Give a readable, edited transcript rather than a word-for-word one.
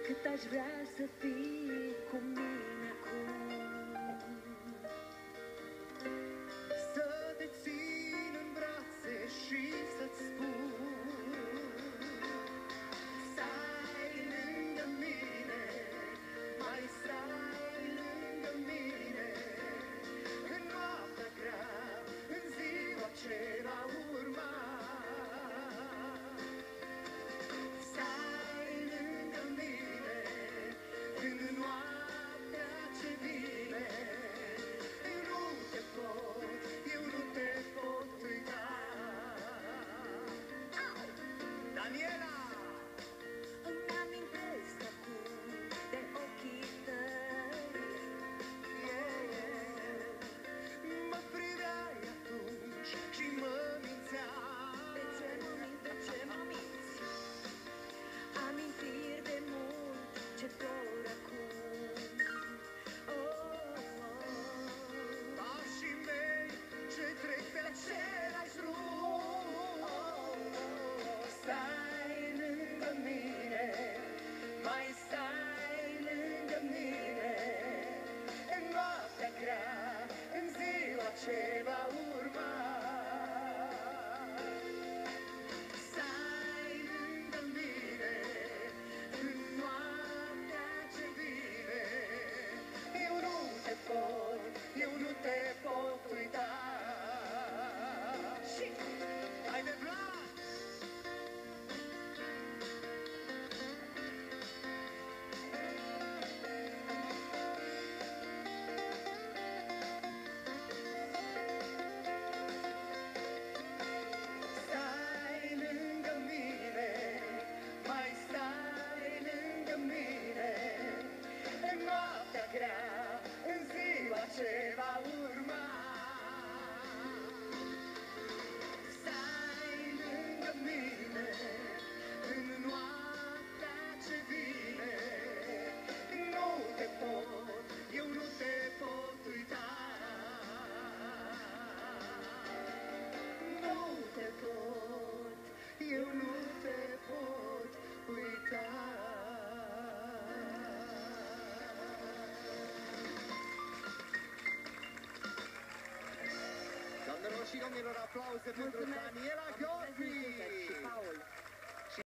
cât aș vrea să fii cu mine acum. Să te țin în brațe și să-ți spun: stai lângă mine, mai stai lângă mine, în noaptea grea, în ziua ce va urma. Stai lângă mine, când noaptea ce vine, eu nu te pot uita. Daniela! Îmi amintesc acum de ochii tăi. Mă priveai atunci și mă mințeai. De ce mă minți, de ce mă minți? Amintiri de mult ce dor acum. Pașii mei ce trec pe același drum. Stai lângă mine, mai stai lângă mine, în noaptea grea, în ziua ce va urma. Stai lângă mine, în noaptea ce vine, eu nu te pot uita. Și hai de Vlad! Stai lângă mine, mai stai lângă mine, în noaptea grea, în ziua ce va urma. Stai lângă mine, în noaptea ce vine, eu nu te pot uita. Nu te pot, eu nu te pot uita. Doamnelor și domnilor, aplauze pentru Daniela Gheorghi!